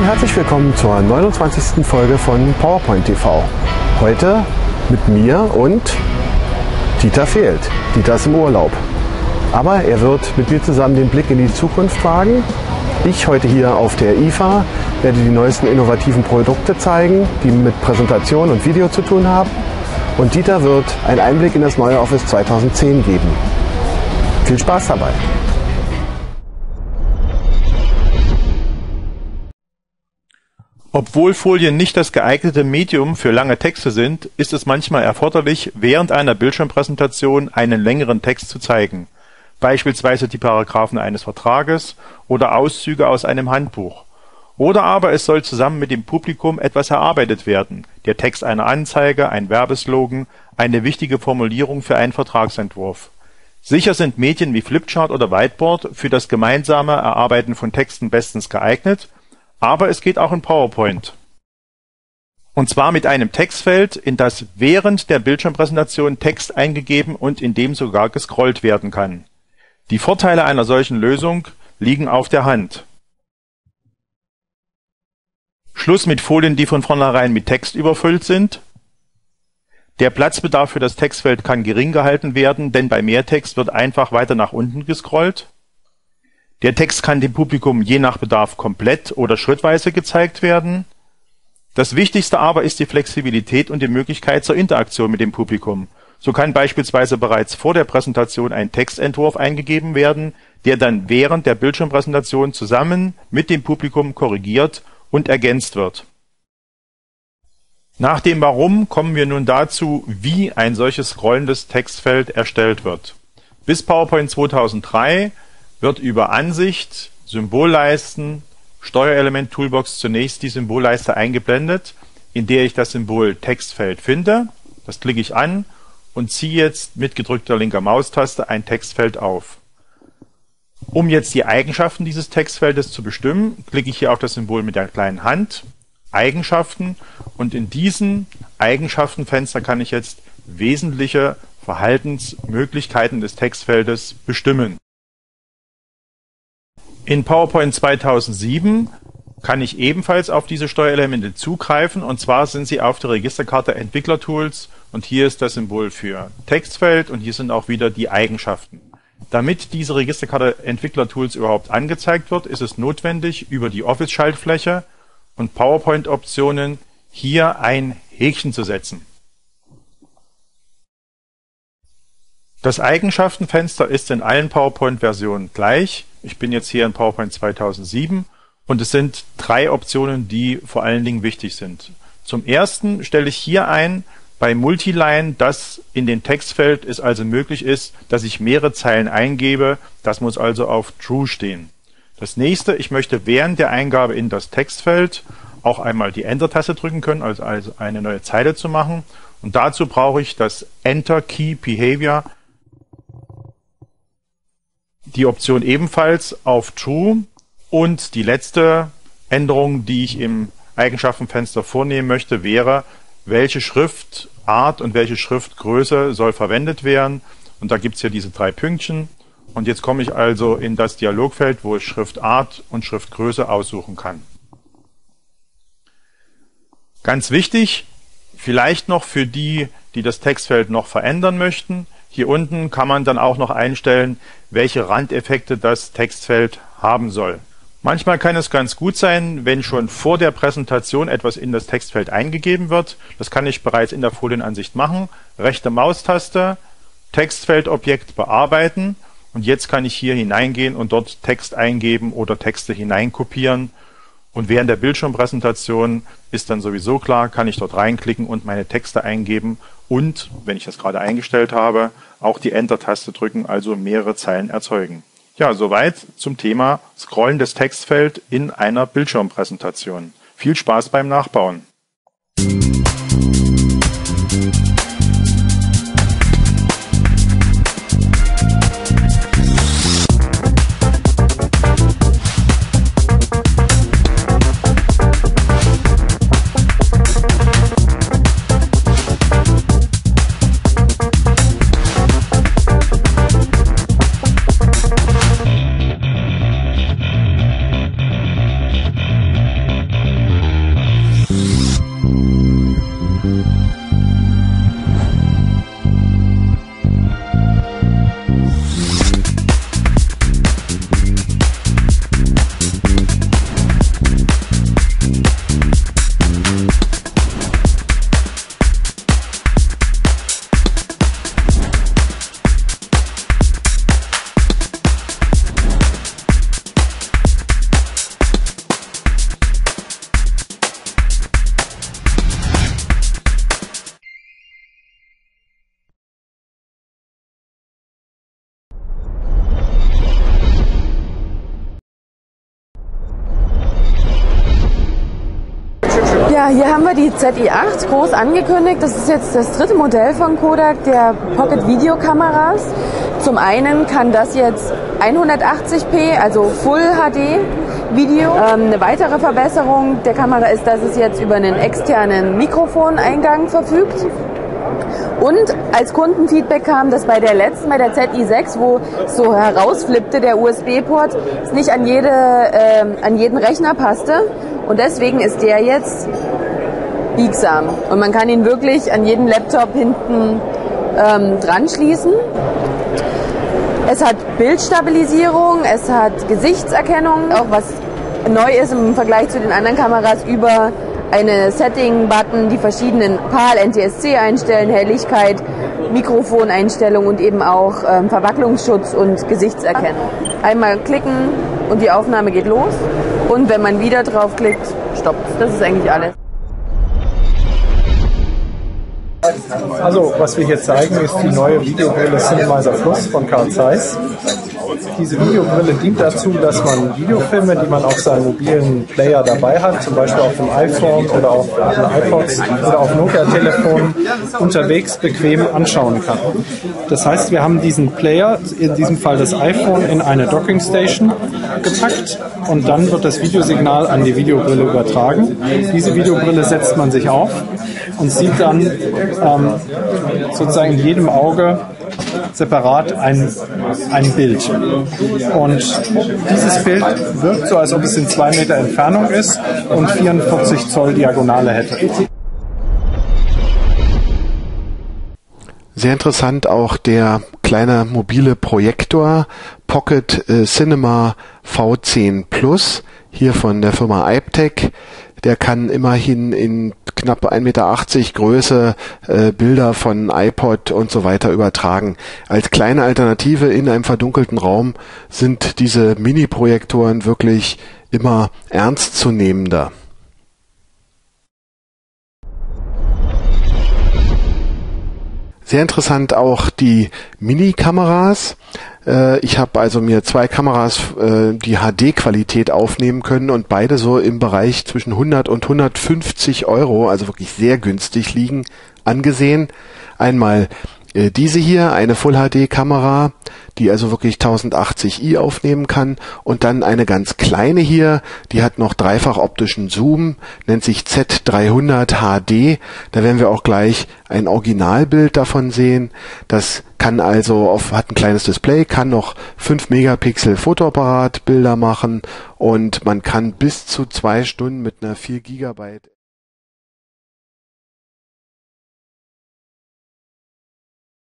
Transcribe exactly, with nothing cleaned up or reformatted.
herzlich willkommen zur neunundzwanzigsten Folge von PowerPoint T V. Heute mit mir und Dieter fehlt. Dieter ist im Urlaub. Aber er wird mit mir zusammen den Blick in die Zukunft wagen. Ich heute hier auf der I F A werde die neuesten innovativen Produkte zeigen, die mit Präsentation und Video zu tun haben. Und Dieter wird einen Einblick in das neue Office zweitausendzehn geben. Viel Spaß dabei! Obwohl Folien nicht das geeignete Medium für lange Texte sind, ist es manchmal erforderlich, während einer Bildschirmpräsentation einen längeren Text zu zeigen, beispielsweise die Paragraphen eines Vertrages oder Auszüge aus einem Handbuch. Oder aber es soll zusammen mit dem Publikum etwas erarbeitet werden, der Text einer Anzeige, ein Werbeslogan, eine wichtige Formulierung für einen Vertragsentwurf. Sicher sind Medien wie Flipchart oder Whiteboard für das gemeinsame Erarbeiten von Texten bestens geeignet, aber es geht auch in PowerPoint. Und zwar mit einem Textfeld, in das während der Bildschirmpräsentation Text eingegeben und in dem sogar gescrollt werden kann. Die Vorteile einer solchen Lösung liegen auf der Hand. Schluss mit Folien, die von vornherein mit Text überfüllt sind. Der Platzbedarf für das Textfeld kann gering gehalten werden, denn bei mehr Text wird einfach weiter nach unten gescrollt. Der Text kann dem Publikum je nach Bedarf komplett oder schrittweise gezeigt werden. Das Wichtigste aber ist die Flexibilität und die Möglichkeit zur Interaktion mit dem Publikum. So kann beispielsweise bereits vor der Präsentation ein Textentwurf eingegeben werden, der dann während der Bildschirmpräsentation zusammen mit dem Publikum korrigiert und ergänzt wird. Nach dem Warum kommen wir nun dazu, wie ein solches scrollendes Textfeld erstellt wird. Bis PowerPoint zweitausenddrei wird über Ansicht, Symbolleisten, Steuerelement Toolbox zunächst die Symbolleiste eingeblendet, in der ich das Symbol Textfeld finde. Das klicke ich an und ziehe jetzt mit gedrückter linker Maustaste ein Textfeld auf. Um jetzt die Eigenschaften dieses Textfeldes zu bestimmen, klicke ich hier auf das Symbol mit der kleinen Hand, Eigenschaften, und in diesem Eigenschaftenfenster kann ich jetzt wesentliche Verhaltensmöglichkeiten des Textfeldes bestimmen. In PowerPoint zweitausendsieben kann ich ebenfalls auf diese Steuerelemente zugreifen, und zwar sind sie auf der Registerkarte Entwicklertools, und hier ist das Symbol für Textfeld und hier sind auch wieder die Eigenschaften. Damit diese Registerkarte Entwicklertools überhaupt angezeigt wird, ist es notwendig, über die Office-Schaltfläche und PowerPoint-Optionen hier ein Häkchen zu setzen. Das Eigenschaftenfenster ist in allen PowerPoint-Versionen gleich. Ich bin jetzt hier in PowerPoint zweitausendsieben und es sind drei Optionen, die vor allen Dingen wichtig sind. Zum ersten stelle ich hier ein bei Multiline, dass in dem Textfeld es also möglich ist, dass ich mehrere Zeilen eingebe. Das muss also auf True stehen. Das nächste, ich möchte während der Eingabe in das Textfeld auch einmal die Enter-Taste drücken können, also, also eine neue Zeile zu machen. Und dazu brauche ich das Enter Key Behavior. Die Option ebenfalls auf True, und die letzte Änderung, die ich im Eigenschaftenfenster vornehmen möchte, wäre, welche Schriftart und welche Schriftgröße soll verwendet werden. Und da gibt es hier diese drei Pünktchen. Und jetzt komme ich also in das Dialogfeld, wo ich Schriftart und Schriftgröße aussuchen kann. Ganz wichtig, vielleicht noch für die, die das Textfeld noch verändern möchten: Hier unten kann man dann auch noch einstellen, welche Randeffekte das Textfeld haben soll. Manchmal kann es ganz gut sein, wenn schon vor der Präsentation etwas in das Textfeld eingegeben wird. Das kann ich bereits in der Folienansicht machen. Rechte Maustaste, Textfeldobjekt bearbeiten, und jetzt kann ich hier hineingehen und dort Text eingeben oder Texte hineinkopieren. Und während der Bildschirmpräsentation ist dann sowieso klar, kann ich dort reinklicken und meine Texte eingeben und, wenn ich das gerade eingestellt habe, auch die Enter-Taste drücken, also mehrere Zeilen erzeugen. Ja, soweit zum Thema scrollendes Textfeld in einer Bildschirmpräsentation. Viel Spaß beim Nachbauen! Ja, hier haben wir die Z I acht groß angekündigt. Das ist jetzt das dritte Modell von Kodak der Pocket Videokameras. Zum einen kann das jetzt hundertachtzig p, also Full H D Video. Ähm, eine weitere Verbesserung der Kamera ist, dass es jetzt über einen externen Mikrofoneingang verfügt. Und als Kundenfeedback kam, dass bei der letzten, bei der Z I sechs, wo so herausflippte, der U S B-Port, es nicht an, jede, äh, an jeden Rechner passte. Und deswegen ist der jetzt biegsam. Und man kann ihn wirklich an jeden Laptop hinten ähm, dran schließen. Es hat Bildstabilisierung, es hat Gesichtserkennung, auch was neu ist im Vergleich zu den anderen Kameras, über eine Setting-Button, die verschiedenen P A L, N T S C einstellen, Helligkeit, Mikrofoneinstellung und eben auch ähm, Verwacklungsschutz und Gesichtserkennung. Einmal klicken und die Aufnahme geht los. Und wenn man wieder draufklickt, stoppt. Das ist eigentlich alles. Also, was wir hier zeigen, ist die neue Videobrille Cinemizer Plus von Carl Zeiss. Diese Videobrille dient dazu, dass man Videofilme, die man auf seinem mobilen Player dabei hat, zum Beispiel auf dem iPhone oder auf den iPods oder auf Nokia-Telefonen, unterwegs bequem anschauen kann. Das heißt, wir haben diesen Player, in diesem Fall das iPhone, in eine Dockingstation gepackt und dann wird das Videosignal an die Videobrille übertragen. Diese Videobrille setzt man sich auf und sieht dann ähm, sozusagen in jedem Auge separat ein, ein Bild. Und dieses Bild wirkt so, als ob es in zwei Meter Entfernung ist und vierundvierzig Zoll Diagonale hätte. Sehr interessant auch der kleine mobile Projektor Pocket äh, Cinema V zehn Plus, hier von der Firma iPtech. Der kann immerhin in knapp ein Meter achtzig Größe äh, Bilder von iPod und so weiter übertragen. Als kleine Alternative in einem verdunkelten Raum sind diese Mini-Projektoren wirklich immer ernstzunehmender. Sehr interessant auch die Mini-Kameras. Ich habe also mir zwei Kameras, die H D-Qualität aufnehmen können und beide so im Bereich zwischen hundert und hundertfünfzig Euro, also wirklich sehr günstig liegen, angesehen. Einmal diese hier, eine Full-H D-Kamera, die also wirklich tausendachtzig i aufnehmen kann, und dann eine ganz kleine hier, die hat noch dreifach optischen Zoom, nennt sich Z dreihundert H D. Da werden wir auch gleich ein Originalbild davon sehen. Das kann also auf, hat ein kleines Display, kann noch fünf Megapixel Fotoapparat Bilder machen und man kann bis zu zwei Stunden mit einer vier Gigabyte